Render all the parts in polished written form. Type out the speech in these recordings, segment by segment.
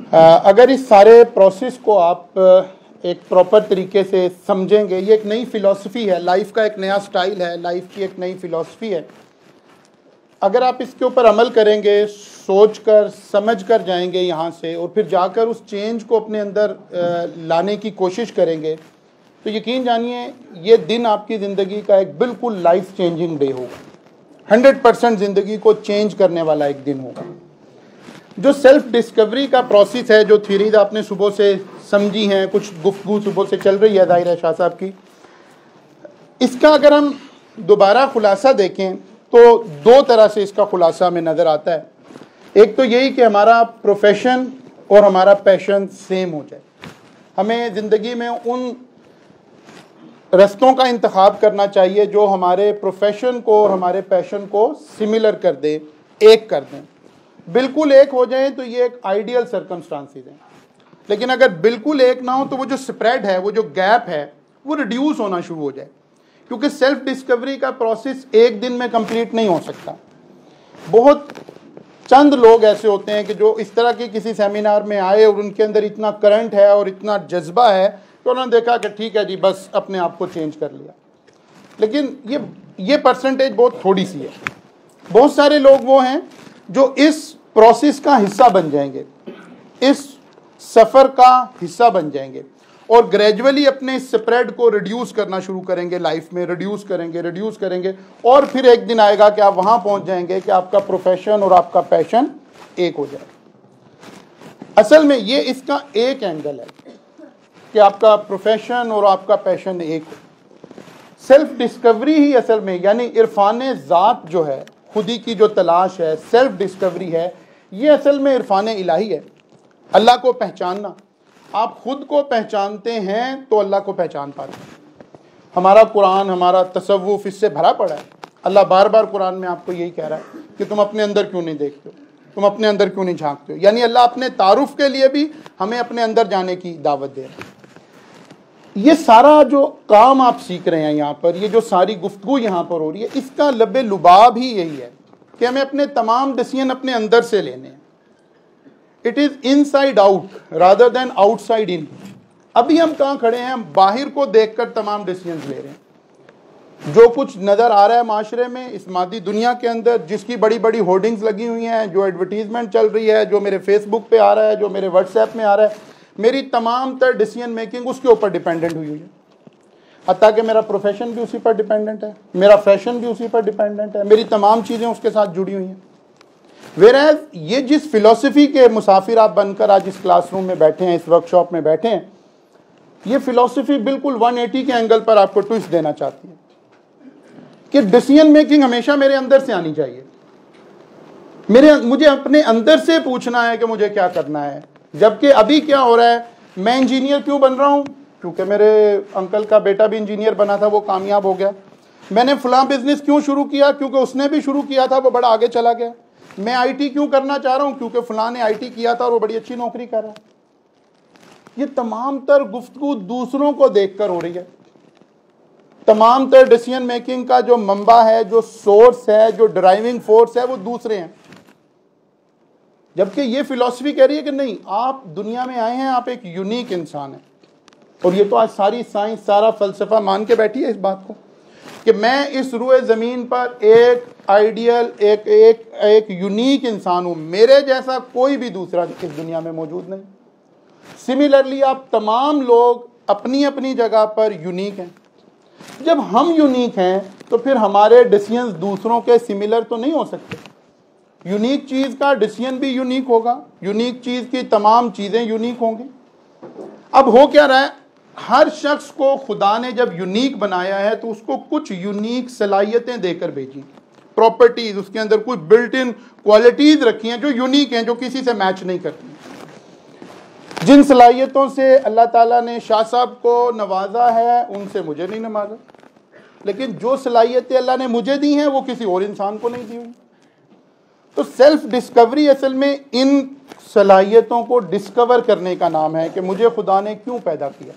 अगर इस सारे प्रोसेस को आप एक प्रॉपर तरीके से समझेंगे, ये एक नई फ़िलासफ़ी है, लाइफ का एक नया स्टाइल है, लाइफ की एक नई फ़िलासफ़ी है। अगर आप इसके ऊपर अमल करेंगे, सोच कर समझ कर जाएंगे यहाँ से और फिर जाकर उस चेंज को अपने अंदर लाने की कोशिश करेंगे, तो यकीन जानिए ये दिन आपकी ज़िंदगी का एक बिल्कुल लाइफ चेंजिंग डे होगा। 100% ज़िंदगी को चेंज करने वाला एक दिन होगा। जो सेल्फ डिस्कवरी का प्रोसेस है, जो थ्योरीज आपने सुबह से समझी हैं, कुछ गुफ्तगू सुबह से चल रही है ज़ाहिर है शाह साहब की, इसका अगर हम दोबारा खुलासा देखें तो दो तरह से इसका खुलासा हमें नज़र आता है। एक तो यही कि हमारा प्रोफेशन और हमारा पैशन सेम हो जाए। हमें ज़िंदगी में उन रस्तों का इंतखाब करना चाहिए जो हमारे प्रोफेशन को और हमारे पैशन को सिमिलर कर दे, एक कर दें। बिल्कुल एक हो जाए तो ये एक आइडियल सर्कमस्टांसेस हैं, लेकिन अगर बिल्कुल एक ना हो तो वो जो स्प्रेड है, वो जो गैप है, वो रिड्यूस होना शुरू हो जाए। क्योंकि सेल्फ डिस्कवरी का प्रोसेस एक दिन में कंप्लीट नहीं हो सकता। बहुत चंद लोग ऐसे होते हैं कि जो इस तरह के किसी सेमिनार में आए और उनके अंदर इतना करंट है और इतना जज्बा है तो उन्होंने देखा कि ठीक है जी, बस अपने आप को चेंज कर लिया। लेकिन ये परसेंटेज बहुत थोड़ी सी है। बहुत सारे लोग वो हैं जो इस प्रोसेस का हिस्सा बन जाएंगे, इस सफ़र का हिस्सा बन जाएंगे और ग्रेजुअली अपने स्प्रेड को रिड्यूस करना शुरू करेंगे, लाइफ में रिड्यूस करेंगे और फिर एक दिन आएगा कि आप वहाँ पहुँच जाएंगे कि आपका प्रोफेशन और आपका पैशन एक हो जाए। असल में ये इसका एक एंगल है कि आपका प्रोफेशन और आपका पैशन एक हो। सेल्फ डिस्कवरी ही असल में, यानी इरफान ज़ात जो है, खुदी की जो तलाश है, सेल्फ डिस्कवरी है, ये असल में इरफान इलाही है। अल्लाह को पहचानना, आप खुद को पहचानते हैं तो अल्लाह को पहचान पाते हैं। हमारा कुरान, हमारा तसव्वुफ इससे भरा पड़ा है। अल्लाह बार बार कुरान में आपको यही कह रहा है कि तुम अपने अंदर क्यों नहीं देखते हो, तुम अपने अंदर क्यों नहीं झांकते हो। यानी अल्लाह अपने तारुफ के लिए भी हमें अपने अंदर जाने की दावत दे रहा है। ये सारा जो काम आप सीख रहे हैं यहाँ पर, ये जो सारी गुफ्तगू यहाँ पर हो रही है, इसका लबे लुबाब ही यही है कि हमें अपने तमाम डिसीजन अपने अंदर से लेने हैं। It is inside out rather than outside in. अभी हम कहाँ खड़े हैं, हम बाहर को देखकर तमाम डिसीजन ले रहे हैं। जो कुछ नज़र आ रहा है माशरे में, इस मादी दुनिया के अंदर, जिसकी बड़ी बड़ी होर्डिंग्स लगी हुई हैं, जो एडवर्टीजमेंट चल रही है, जो मेरे फेसबुक पे आ रहा है, जो मेरे व्हाट्सएप में आ रहा है, मेरी तमाम तर डिसीजन मेकिंग उसके ऊपर डिपेंडेंट हुई है। हत्ता कि मेरा प्रोफेशन भी उसी पर डिपेंडेंट है, मेरा फैशन भी उसी पर डिपेंडेंट है, मेरी तमाम चीज़ें उसके साथ जुड़ी हुई हैं। वेरएज़ ये जिस फिलॉसफी के मुसाफिर आप बनकर आज इस क्लासरूम में बैठे हैं, इस वर्कशॉप में बैठे हैं, ये फिलॉसफी बिल्कुल 180 के एंगल पर आपको ट्विस्ट देना चाहती है कि डिसीजन मेकिंग हमेशा मेरे अंदर से आनी चाहिए। मुझे अपने अंदर से पूछना है कि मुझे क्या करना है। जबकि अभी क्या हो रहा है, मैं इंजीनियर क्यों बन रहा हूँ? क्योंकि मेरे अंकल का बेटा भी इंजीनियर बना था, वो कामयाब हो गया। मैंने फलां बिजनेस क्यों शुरू किया? क्योंकि उसने भी शुरू किया था, वो बड़ा आगे चला गया। मैं आईटी क्यों करना चाह रहा हूँ? क्योंकि फलां ने आईटी किया था और वो बड़ी अच्छी नौकरी कर रहा है। ये तमाम तर गुफ्तगू दूसरों को देखकर हो रही है। तमाम तर डिसीजन मेकिंग का जो मंबा है, जो सोर्स है, जो ड्राइविंग फोर्स है, वो दूसरे हैं। जबकि ये फिलॉसफी कह रही है कि नहीं, आप दुनिया में आए हैं, आप एक यूनिक इंसान हैं। और ये तो आज सारी साइंस, सारा फलसफा मान के बैठी है इस बात को कि मैं इस रुए ज़मीन पर एक आइडियल, एक यूनिक इंसान हूँ। मेरे जैसा कोई भी दूसरा इस दुनिया में मौजूद नहीं। सिमिलरली आप तमाम लोग अपनी अपनी जगह पर यूनिक हैं। जब हम यूनिक हैं तो फिर हमारे डिसीजंस दूसरों के सिमिलर तो नहीं हो सकते। यूनिक चीज़ का डिसीजन भी यूनिक होगा, यूनिक चीज़ की तमाम चीज़ें यूनिक होंगी। अब हो क्या रहा है, हर शख्स को खुदा ने जब यूनिक बनाया है तो उसको कुछ यूनिक सलाहियतें देकर भेजी, प्रॉपर्टीज, उसके अंदर कुछ बिल्ट इन क्वालिटीज़ रखी हैं जो यूनिक हैं, जो किसी से मैच नहीं करती। जिन सलाहियतों से अल्लाह ताला ने शाह साहब को नवाजा है, उनसे मुझे नहीं नवाजा, लेकिन जो सलाहियतें अल्लाह ने मुझे दी हैं वो किसी और इंसान को नहीं दी हुई। तो सेल्फ डिस्कवरी असल में इन सलाहियतों को डिस्कवर करने का नाम है कि मुझे खुदा ने क्यों पैदा किया,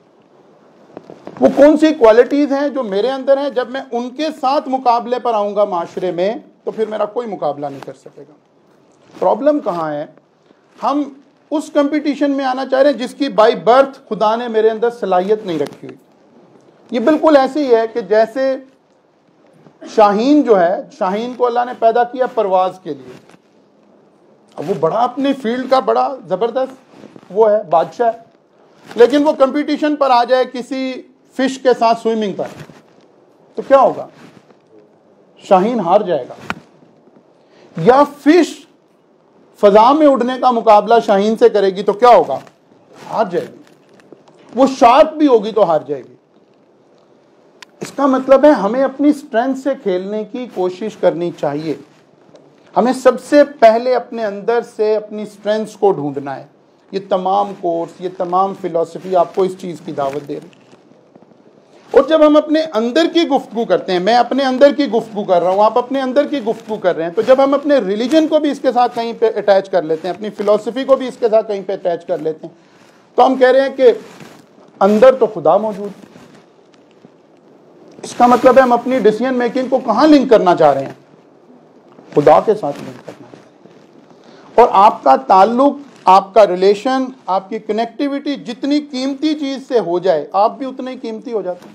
वो कौन सी क्वालिटीज़ हैं जो मेरे अंदर हैं। जब मैं उनके साथ मुकाबले पर आऊँगा माशरे में तो फिर मेरा कोई मुकाबला नहीं कर सकेगा। प्रॉब्लम कहाँ है, हम उस कंपटीशन में आना चाह रहे हैं जिसकी बाय बर्थ खुदा ने मेरे अंदर सलाहियत नहीं रखी हुई। ये बिल्कुल ऐसी है कि जैसे शाहीन जो है, शाहीन को अल्लाह ने पैदा किया परवाज के लिए। अब वो बड़ा अपने फील्ड का बड़ा जबरदस्त वो है, बादशाह है, लेकिन वो कंपटीशन पर आ जाए किसी फिश के साथ स्विमिंग पर, तो क्या होगा? शाहीन हार जाएगा। या फिश फजा में उड़ने का मुकाबला शाहीन से करेगी तो क्या होगा? हार जाएगी। वो शार्क भी होगी तो हार जाएगी। इसका मतलब है हमें अपनी स्ट्रेंथ से खेलने की कोशिश करनी चाहिए। हमें सबसे पहले अपने अंदर से अपनी स्ट्रेंथ्स को ढूंढना है। ये तमाम कोर्स, ये तमाम फिलॉसफी आपको इस चीज की दावत दे रही है। और जब हम अपने अंदर की गुफ्तगू करते हैं, मैं अपने अंदर की गुफ्तगू कर रहा हूं, आप अपने अंदर की गुफ्तगू कर रहे हैं, तो जब हम अपने रिलीजन को भी इसके साथ कहीं पे अटैच कर लेते हैं, अपनी फिलॉसफी को भी इसके साथ कहीं पे अटैच कर लेते हैं, तो हम कह रहे हैं कि अंदर तो खुदा मौजूद है। इसका मतलब है हम अपनी डिसीजन मेकिंग को कहां लिंक करना चाह रहे हैं? खुदा के साथ लिंक करना चाह रहे हैं। और आपका ताल्लुक, आपका रिलेशन, आपकी कनेक्टिविटी जितनी कीमती चीज से हो जाए, आप भी उतने ही कीमती हो जाते हैं।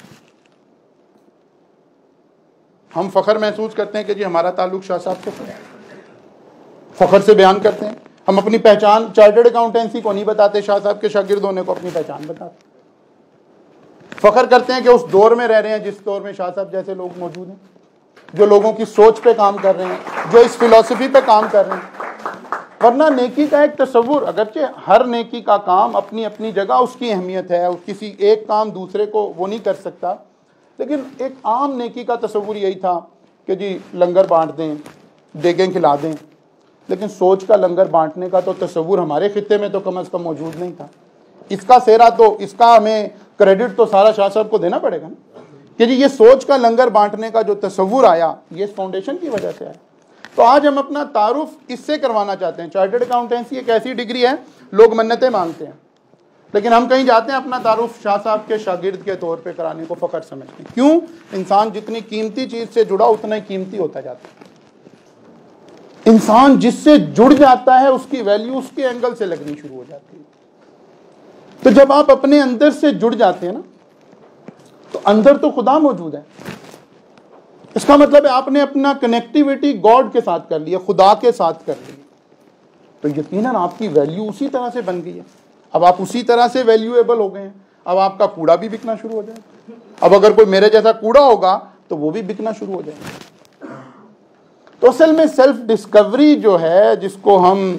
हम फख्र महसूस करते हैं कि जी हमारा ताल्लुक शाह साहब से है, फख्र से बयान करते हैं। हम अपनी पहचान चार्टर्ड अकाउंटेंसी को नहीं बताते, शाह साहब के शागिर्द होने को अपनी पहचान बताते। फख्र करते हैं कि उस दौर में रह रहे हैं जिस दौर में शाह साहब जैसे लोग मौजूद हैं, जो लोगों की सोच पे काम कर रहे हैं, जो इस फिलॉसफी पे काम कर रहे हैं। वरना नेकी का एक तस्वुर, अगरचे हर नेकी का काम अपनी अपनी जगह उसकी अहमियत है, किसी एक काम दूसरे को वो नहीं कर सकता, लेकिन एक आम नेकी का तस्वुर यही था कि जी लंगर बांट दें, देगें खिला दें। लेकिन सोच का लंगर बांटने का तो तस्वुर हमारे खित्ते में तो कम अज़ कम मौजूद नहीं था। इसका सेहरा तो, इसका हमें क्रेडिट तो सारा शाह साहब को देना पड़ेगा ना, कि जी ये सोच का लंगर बांटने का जो तस्वुर आया, ये इस फाउंडेशन की वजह से आया। तो आज हम अपना तारुफ इससे करवाना चाहते हैं। चार्टर्ड अकाउंटेंसी एक ऐसी डिग्री है, लोग मन्नतें मांगते हैं, लेकिन हम कहीं जाते हैं अपना तारुफ शाह साहब के शागिर्द के तौर पे कराने को फख्र समझते हैं। क्यों? इंसान जितनी कीमती चीज से जुड़ा उतना ही कीमती होता जाता है। इंसान जिससे जुड़ जाता है उसकी वैल्यू उसके एंगल से लगनी शुरू हो जाती है। तो जब आप अपने अंदर से जुड़ जाते हैं ना, तो अंदर तो खुदा मौजूद है। इसका मतलब है आपने अपना कनेक्टिविटी गॉड के साथ कर लिया, खुदा के साथ कर ली, तो यकीनन आपकी वैल्यू उसी तरह से बन गई है। अब आप उसी तरह से वैल्यूएबल हो गए हैं। अब आपका कूड़ा भी बिकना शुरू हो जाएगा। अब अगर कोई मेरे जैसा कूड़ा होगा तो वो भी बिकना शुरू हो जाएगा। तो असल में सेल्फ डिस्कवरी जो है, जिसको हम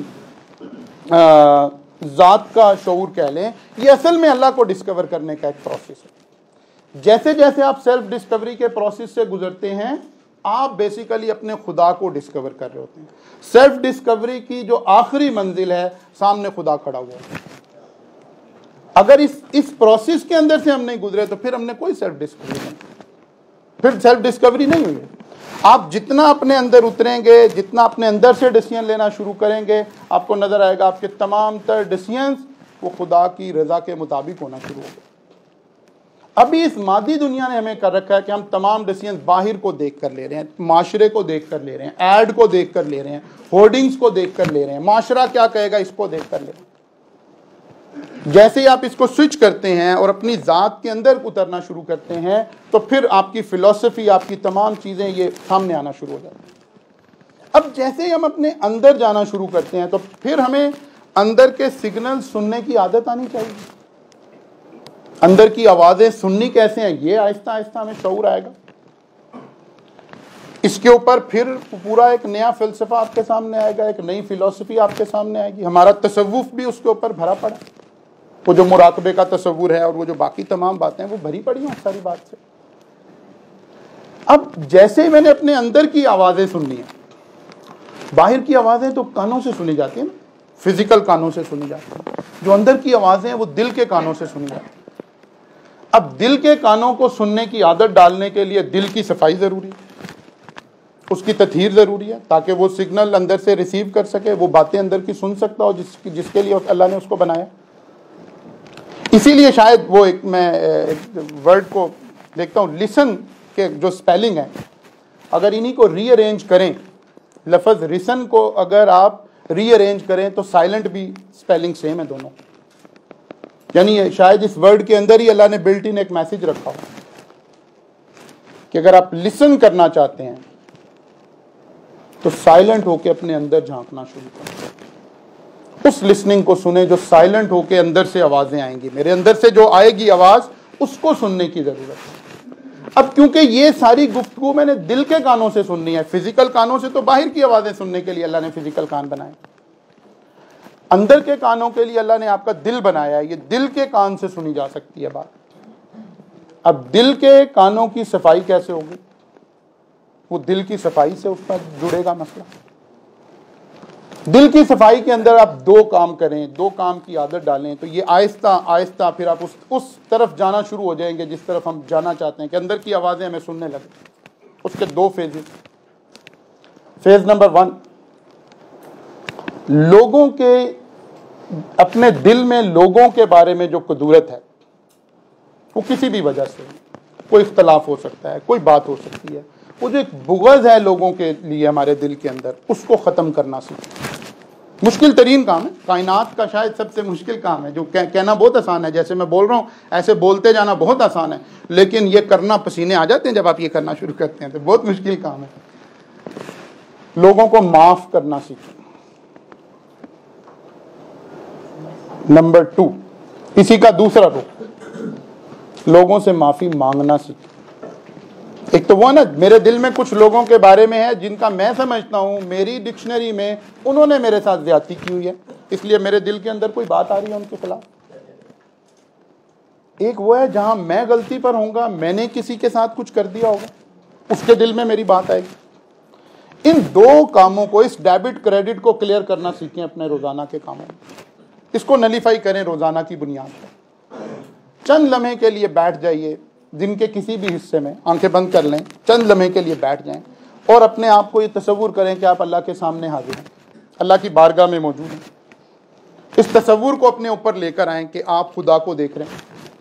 जात का शऊर कह लें, ये असल में अल्लाह को डिस्कवर करने का एक प्रोसेस है। जैसे जैसे आप सेल्फ डिस्कवरी के प्रोसेस से गुजरते हैं, आप बेसिकली अपने खुदा को डिस्कवर कर रहे होते हैं। सेल्फ डिस्कवरी की जो आखिरी मंजिल है, सामने खुदा खड़ा हुआ है। अगर इस प्रोसेस के अंदर से हम नहीं गुजरे तो फिर हमने कोई सेल्फ डिस्कवरी नहीं, फिर सेल्फ डिस्कवरी नहीं हुई। आप जितना अपने अंदर उतरेंगे, जितना अपने अंदर से डिसीजन लेना शुरू करेंगे, आपको नजर आएगा आपके तमाम तर डिसीजंस वो खुदा की रजा के मुताबिक होना शुरू होगा। अभी इस मादी दुनिया ने हमें कर रखा है कि हम तमाम डिसीजन बाहर को देख कर ले रहे हैं, माशरे को देख कर ले रहे हैं, ऐड को देख कर ले रहे हैं, होर्डिंग्स को देख कर ले रहे हैं, माशरा क्या कहेगा इसको देख कर ले रहे हैं। जैसे ही आप इसको स्विच करते हैं और अपनी ज़ात के अंदर उतरना शुरू करते हैं, तो फिर आपकी फिलॉसफी, आपकी तमाम चीज़ें ये सामने आना शुरू हो जाती हैं। अब जैसे ही हम अपने अंदर जाना शुरू करते हैं, तो फिर हमें अंदर के सिग्नल सुनने की आदत आनी चाहिए। अंदर की आवाज़ें सुननी कैसे हैं, ये आहिस्ता आहिस्ता हमें शऊर आएगा। इसके ऊपर फिर पूरा एक नया फ़िलसफ़ा आपके सामने आएगा, एक नई फ़िलॉसफी आपके सामने आएगी। हमारा तसव्वुफ़ भी उसके ऊपर भरा पड़ा, वो जो मुराकबे का तसव्वुर है और वो जो बाकी तमाम बातें हैं वो भरी पड़ी हैं सारी बात से। अब जैसे ही मैंने अपने अंदर की आवाज़ें सुननी है, बाहर की आवाज़ें तो कानों से सुनी जाती हैं ना, फिजिकल कानों से सुनी जाती हैं। जो अंदर की आवाज़ें हैं वो दिल के कानों से सुनी जाती हैं। अब दिल के कानों को सुनने की आदत डालने के लिए दिल की सफाई ज़रूरी है, उसकी तथहीर ज़रूरी है, ताकि वो सिग्नल अंदर से रिसीव कर सके, वो बातें अंदर की सुन सकता हो जिसके लिए अल्लाह ने उसको बनाया। इसीलिए शायद वो मैं एक वर्ड को देखता हूँ, लिसन के जो स्पेलिंग है, अगर इन्हीं को रीअरेंज करें, लफ्ज़ रिसन को अगर आप रीअरेंज करें तो साइलेंट भी स्पेलिंग सेम है दोनों। यानी शायद इस वर्ड के अंदर ही अल्लाह ने बिल्ट इन एक मैसेज रखा हो कि अगर आप लिसन करना चाहते हैं तो साइलेंट होकर अपने अंदर झांकना शुरू करें, उस लिसनिंग को सुने जो साइलेंट होकर अंदर से आवाजें आएंगी, मेरे अंदर से जो आएगी आवाज उसको सुनने की जरूरत है। अब क्योंकि ये सारी गुफ्तगू मैंने दिल के कानों से सुननी है, फिजिकल कानों से तो बाहर की आवाजें सुनने के लिए अल्लाह ने फिजिकल कान बनाए, अंदर के कानों के लिए अल्लाह ने आपका दिल बनाया है, ये दिल के कान से सुनी जा सकती है बात। अब दिल के कानों की सफाई कैसे होगी? वो दिल की सफाई से उसका जुड़ेगा मसला। दिल की सफाई के अंदर आप दो काम करें, दो काम की आदत डालें तो ये आहिस्ता आहिस्ता फिर आप उस तरफ जाना शुरू हो जाएंगे जिस तरफ हम जाना चाहते हैं कि अंदर की आवाजें हमें सुनने लगे। उसके दो फेजेस। फेज नंबर 1, लोगों के अपने दिल में लोगों के बारे में जो कुदरत है वो किसी भी वजह से, कोई इख्तलाफ हो सकता है, कोई बात हो सकती है, वो जो एक बुग़्ज़ है लोगों के लिए हमारे दिल के अंदर, उसको ख़त्म करना सीखें। मुश्किल तरीन काम है, कायनात का शायद सबसे मुश्किल काम है। जो कहना बहुत आसान है, जैसे मैं बोल रहा हूँ ऐसे बोलते जाना बहुत आसान है, लेकिन ये करना पसीने आ जाते हैं जब आप ये करना शुरू करते हैं, तो बहुत मुश्किल काम है। लोगों को माफ़ करना सीखें। नंबर 2, इसी का दूसरा रुख, लोगों से माफ़ी मांगना सीखें। एक तो वो ना, मेरे दिल में कुछ लोगों के बारे में है जिनका मैं समझता हूं मेरी डिक्शनरी में उन्होंने मेरे साथ ज्यादती की हुई है, इसलिए मेरे दिल के अंदर कोई बात आ रही है उनके खिलाफ। एक वो है जहां मैं गलती पर होऊंगा, मैंने किसी के साथ कुछ कर दिया होगा, उसके दिल में मेरी बात आएगी। इन दो कामों को, इस डेबिट क्रेडिट को क्लियर करना सीखें अपने रोजाना के कामों में। इसको नलीफाई करें रोजाना की बुनियाद पर। चंद लम्हे के लिए बैठ जाइए, दिन के किसी भी हिस्से में आंखें बंद कर लें, चंद लम्हे के लिए बैठ जाएं और अपने आप को ये तसव्वुर करें कि आप अल्लाह के सामने हाजिर हैं, अल्लाह की बारगाह में मौजूद हैं। इस तसव्वुर को अपने ऊपर लेकर आएं कि आप खुदा को देख रहे हैं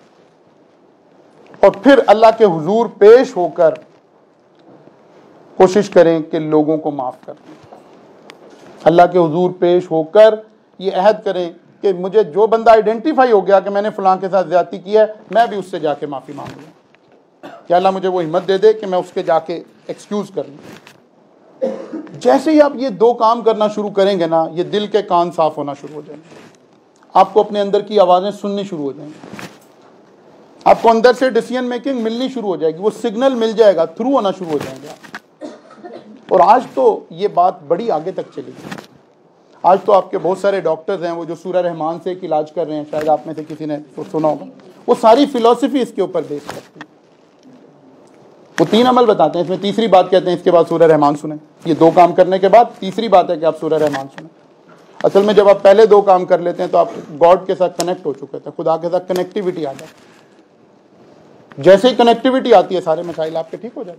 और फिर अल्लाह के हुजूर पेश होकर कोशिश करें कि लोगों को माफ कर दें। अल्लाह के हुजूर पेश होकर ये अहद करें कि मुझे जो बंदा आइडेंटिफाई हो गया कि मैंने फलां के साथ ज्यादती की है, मैं भी उससे जाके माफी मांग लूँ, कि अल्लाह मुझे वो हिम्मत दे दे कि मैं उसके जाके एक्सक्यूज कर लूँ। जैसे ही आप ये दो काम करना शुरू करेंगे ना, ये दिल के कान साफ होना शुरू हो जाएंगे, आपको अपने अंदर की आवाजें सुननी शुरू हो जाएंगी, आपको अंदर से डिसीजन मेकिंग मिलनी शुरू हो जाएगी, वो सिग्नल मिल जाएगा, थ्रू होना शुरू हो जाएंगे आप। और आज तो ये बात बड़ी आगे तक चलेगी। आज तो आपके बहुत सारे डॉक्टर्स हैं वो जो सूरह रहमान से एक इलाज कर रहे हैं, शायद आप में से किसी ने तो सुना होगा, वो सारी फिलॉसफी इसके ऊपर बेस करती है। वो 3 अमल बताते हैं, इसमें तीसरी बात कहते हैं इसके बाद सूरह रहमान सुने। ये 2 काम करने के बाद तीसरी बात है कि आप सूरह रहमान सुने। असल में जब आप पहले 2 काम कर लेते हैं तो आप गॉड के साथ कनेक्ट हो चुके थे, खुदा के साथ कनेक्टिविटी आ जाती। जैसे ही कनेक्टिविटी आती है सारे मसाइल आपके ठीक हो जाते।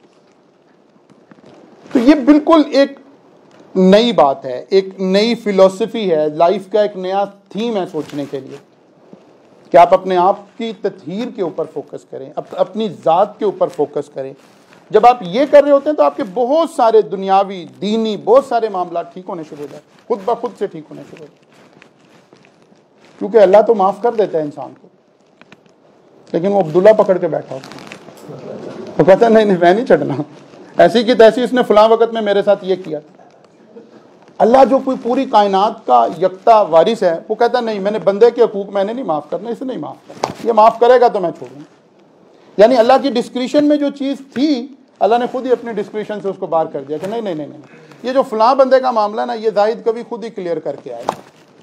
तो ये बिल्कुल एक नई बात है, एक नई फिलॉसफी है, लाइफ का एक नया थीम है सोचने के लिए कि आप अपने आप की तत्हीर के ऊपर फोकस करें, अपनी ज़ात के ऊपर फोकस करें। जब आप ये कर रहे होते हैं तो आपके बहुत सारे दुनियावी, दीनी बहुत सारे मामला ठीक होने शुरू हो जाते हैं, खुद ब खुद से ठीक होने शुरू हो जाते हैं, क्योंकि अल्लाह तो माफ़ कर देता है इंसान को, लेकिन वो अब्दुल्ला पकड़ के बैठा होता है, वो कहता है नहीं मैं नहीं छड़ना, ऐसी की तैसी इसने फलां वक़्त में मेरे साथ ये किया। अल्लाह जो कोई पूरी कायनात का यकता वारिस है, वो कहता नहीं मैंने बंदे के हकूक मैंने नहीं माफ़ करना, इसे नहीं माफ़ करना, ये माफ़ करेगा तो मैं छोड़ूंगा। यानी अल्लाह की डिस्क्रिशन में जो चीज़ थी, अल्लाह ने खुद ही अपनी डिस्क्रिशन से उसको बाहर कर दिया कि नहीं नहीं नहीं नहीं, ये जो फलां बंदे का मामला ना, ये जाहिद कभी खुद ही क्लियर करके आएगा।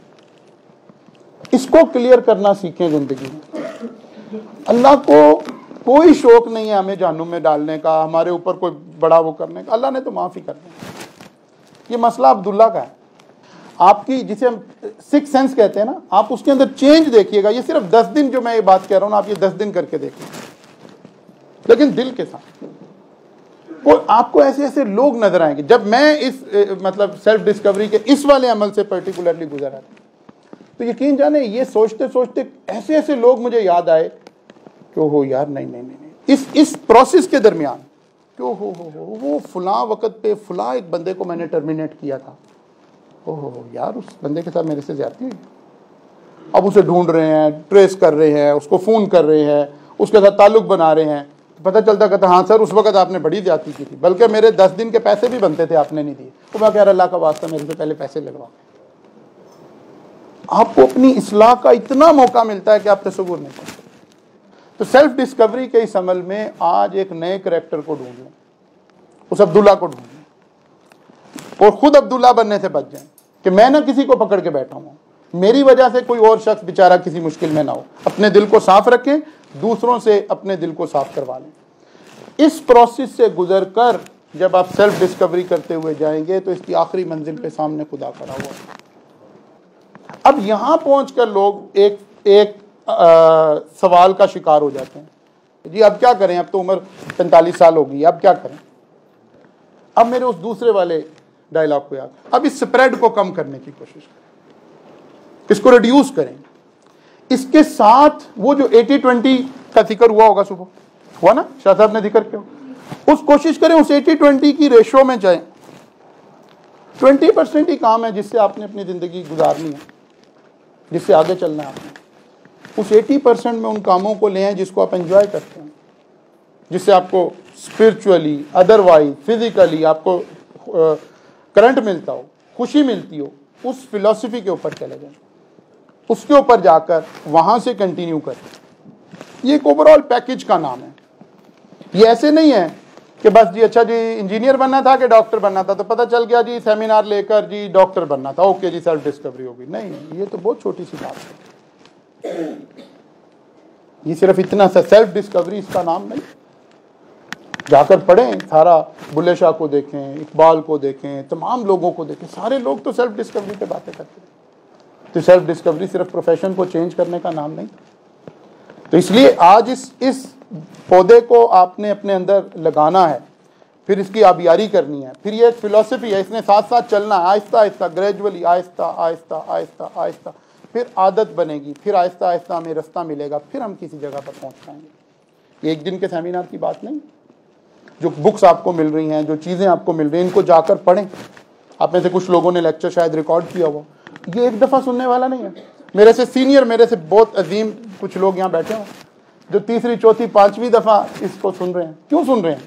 इसको क्लियर करना सीखें जिंदगी में। अल्लाह को कोई शौक नहीं है हमें जहन्नुम में डालने का, हमारे ऊपर कोई बड़ा वो करने का, अल्लाह ने तो माफ़ ही करना। ये मसला अब्दुल्ला का है। आपकी जिसे हम 6 सेंस कहते हैं ना, आप उसके अंदर चेंज देखिएगा। ये सिर्फ 10 दिन जो मैं ये बात कह रहा हूँ ना, आप ये 10 दिन करके देखिए, लेकिन दिल के साथ। और आपको ऐसे ऐसे लोग नजर आएंगे। जब मैं इस मतलब सेल्फ डिस्कवरी के इस वाले अमल से पर्टिकुलरली गुजरा था, तो यकीन जाने ये सोचते सोचते ऐसे ऐसे लोग मुझे याद आए कि हो यार नहीं नहीं नहीं, नहीं। इस प्रोसेस के दरमियान क्यों हो वो फलां वक़्त पे फलां एक बंदे को मैंने टर्मिनेट किया था, ओहो यार, उस बंदे के साथ मेरे से ज्यादती हुई। अब उसे ढूंढ रहे हैं, ट्रेस कर रहे हैं, उसको फ़ोन कर रहे हैं, उसके साथ ताल्लुक बना रहे हैं। तो पता चलता कहता हाँ सर, उस वक्त आपने बड़ी ज्यादती की थी, बल्कि मेरे 10 दिन के पैसे भी बनते थे, आपने नहीं दिए। तो मैं कह रहा, अल्लाह का वास्ता मेरे से पहले पैसे लगवा। आपको अपनी इस्लाह का इतना मौका मिलता है कि आप तसव्वुर नहीं कर सकते। तो सेल्फ डिस्कवरी के इस अमल में आज एक नए करैक्टर को ढूंढ लें, उस अब्दुल्ला को ढूंढ लें और खुद अब्दुल्ला बनने से बच जाएं कि मैं ना किसी को पकड़ के बैठा हूं, मेरी वजह से कोई और शख्स बेचारा किसी मुश्किल में ना हो। अपने दिल को साफ रखें, दूसरों से अपने दिल को साफ करवा लें। इस प्रोसेस से गुजरकर जब आप सेल्फ डिस्कवरी करते हुए जाएंगे तो इसकी आखिरी मंजिल पे सामने खुदा खड़ा हुआ है। अब यहां पहुंचकर लोग एक सवाल का शिकार हो जाते हैं, जी अब क्या करें, अब तो उम्र 45 साल हो गई, अब क्या करें। अब मेरे उस दूसरे वाले डायलॉग को याद, अब इस स्प्रेड को कम करने की कोशिश करें, इसको रिड्यूस करें। इसके साथ वो जो 80-20 का जिक्र हुआ होगा, सुबह हुआ ना, शाह साहब ने जिक्र किया, उस कोशिश करें उस 80-20 की रेशो में जाएं। 20% ही काम है जिससे आपने अपनी जिंदगी गुजारनी है, जिससे आगे चलना है आपने। उस 80% में उन कामों को ले आए जिसको आप एंजॉय करते हैं, जिससे आपको स्पिरिचुअली, अदरवाइज फिजिकली आपको करंट मिलता हो, खुशी मिलती हो। उस फिलॉसफी के ऊपर चले जाएं, उसके ऊपर जाकर वहां से कंटिन्यू करें। ये एक ओवरऑल पैकेज का नाम है। ये ऐसे नहीं है कि बस जी अच्छा जी इंजीनियर बनना था कि डॉक्टर बनना था, तो पता चल गया जी सेमिनार लेकर जी डॉक्टर बनना था, ओके जी सेल्फ डिस्कवरी होगी। नहीं, ये तो बहुत छोटी सी बात है। ये सिर्फ इतना सा सेल्फ डिस्कवरी इसका नाम नहीं। जाकर पढ़ें, सारा बुल्ले शाह को देखें, इकबाल को देखें, तमाम लोगों को देखें, सारे लोग तो सेल्फ डिस्कवरी पे बातें करते हैं। तो सेल्फ डिस्कवरी सिर्फ प्रोफेशन को चेंज करने का नाम नहीं। तो इसलिए आज इस पौधे को आपने अपने अंदर लगाना है, फिर इसकी आबियारी करनी है। फिर ये एक फिलॉसफी है, इसने साथ साथ चलना है, आहिस्ता आहिस्ता, ग्रेजुअली, आहिस्ता आहिस्ता आहिस्ता आहिस्ता, फिर आदत बनेगी, फिर आहिस्ता आहिस्ता हमें रास्ता मिलेगा, फिर हम किसी जगह पर पहुंच पाएंगे। ये एक दिन के सेमिनार की बात नहीं। जो बुक्स आपको मिल रही हैं, जो चीज़ें आपको मिल रही हैं, इनको जाकर पढ़ें। आप में से कुछ लोगों ने लेक्चर शायद रिकॉर्ड किया हुआ, ये एक दफ़ा सुनने वाला नहीं है। मेरे से सीनियर, मेरे से बहुत अजीम कुछ लोग यहाँ बैठे हों जो तीसरी, चौथी, 5वीं दफ़ा इसको सुन रहे हैं। क्यों सुन रहे हैं?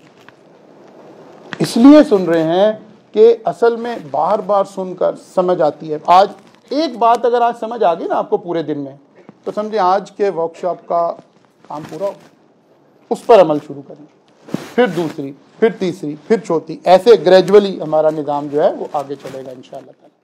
इसलिए सुन रहे हैं कि असल में बार बार सुनकर समझ आती है। आज एक बात अगर आज समझ आ गई ना आपको पूरे दिन में, तो समझे आज के वर्कशॉप का काम पूरा हो। उस पर अमल शुरू करें, फिर दूसरी, फिर तीसरी, फिर चौथी, ऐसे ग्रेजुअली हमारा निज़ाम जो है वो आगे चलेगा इंशाअल्लाह।